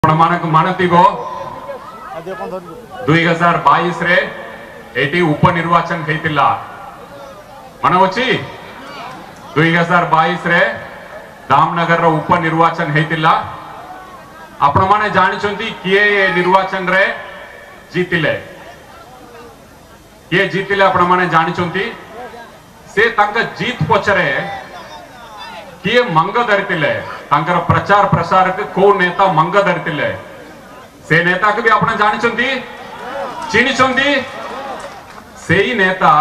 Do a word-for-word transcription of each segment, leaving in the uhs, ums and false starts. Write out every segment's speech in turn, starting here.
प्रमाणक मानतिगो दुई हजार बाईस रे एटी उपनिर्वाचन हेतिला मनवची दुई हजार बाईस रे दामनगर रो उपनिर्वाचन हेतिला आपण माने जानिचंती किए ये निर्वाचन रे जीतिले किए जीतिले आपण माने जानिचंती से तंक जीत पछरे किए मंग धरतिले तंकर प्रचार प्रसार के को नेता मंग धरतिले से नेता के भी आपण जानिचंती चिनिचंती सेही नेता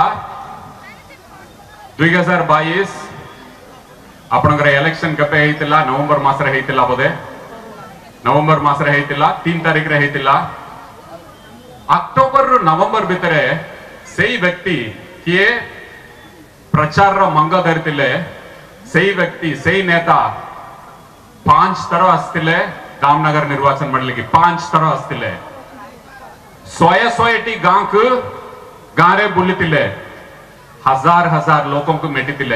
दुई हजार बाईस आपणकर इलेक्शन कपे हेतिला नवंबर मास रे हेतिला बोधे नवंबर मास रे हेतिला तीन तारीख रे हेतिला अक्टोबर नवंबर भितरे सेही व्यक्ति किए प्रचार रो मंग धरतिले सेही व्यक्ति सेही नेता पांच तरह आस्तिले दामनगर निर्वाचन मंडली की पांच तरह आस्तिले सोए सोएटी गांव को गारे बुलितिले हजार हजार लोगों को मेटितिले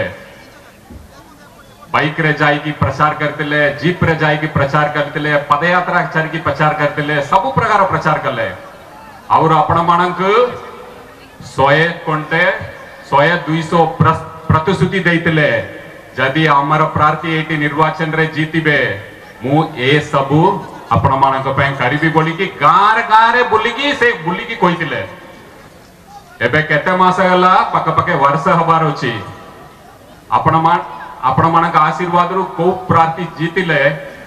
बाइक रे जाई की प्रचार करतिले जीप रे जाई की प्रचार करतिले पदयात्रा चर की प्रचार करतिले सब प्रकार प्रचार करले और आपण मानक सोए कोंटे सोए दुई सौ प्रतिश्रुति देतिले जदि आमर प्रार्थी एटी निर्वाचन रे जीतिबे मु ए सबु आपण मानक पे करिबी बोली की गार गारे बोली की से बोली की कोइतिले एबे केते मास गला पक पके वर्ष हबार अछि आपण मान आपण मानक आशीर्वाद रु को प्रार्थी जीतिले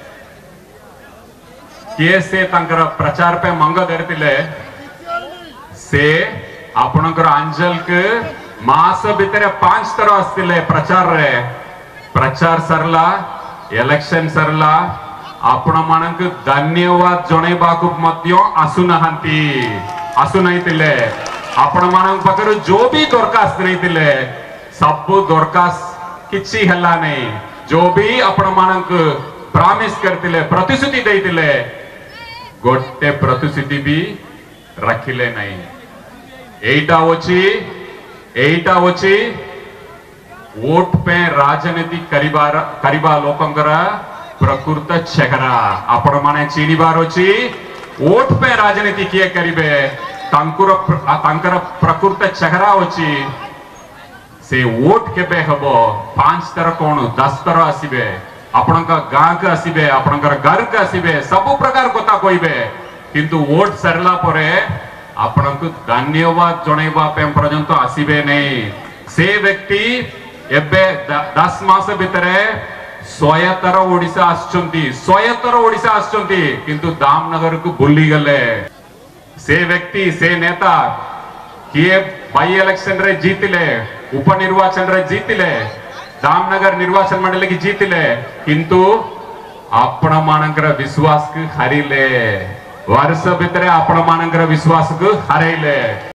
के से तंकर प्रचार पे मंग धरतिले से आपणकर अंजल के मास भितरे पांच तरह आस्तिले प्रचार रे प्रचार सरला इलेक्शन सरला आपण मानक धन्यवाद जणेबाकु मध्य आसुनाहांती आसुनाइतिले आपण मानक पकर जो भी दरखास्त रहितिले सब दरखास्त किछि हल्ला नहीं जो भी आपण मानक प्रॉमिस करतिले प्रतिश्रुति देतिले गोटे प्रतिश्रुति भी रखिले नहीं एटा होची एटा होची वोट पे राजनीति करिबार करिबा लोकंकर प्रकृत चेहरा आपण माने चिनिबार अछि वोट पे राजनीति किए करिबे तांकुर तांकर प्रकृत चेहरा अछि से वोट केबे हबो पांच तरह कोन दस तरह आसीबे आपणका गां के आसीबे आपणकर घर के आसीबे सब प्रकार कथा कहिबे किंतु वोट सरला परे आपणक धन्यवाद जणैबा पे पर्यंत आसीबे नहीं से व्यक्ति एबे दस मास भितरे सोयतर ओडिशा आछंती सोयतर ओडिशा आछंती किंतु दामनगर को भूली गले से व्यक्ति से नेता किए बाई इलेक्शन रे जीतिले उपनिर्वाचन रे जीतिले दामनगर निर्वाचन मंडली की जीतिले किंतु आपण मानकर विश्वास को हारिले वर्ष भितरे आपण मानकर विश्वास को हारिले।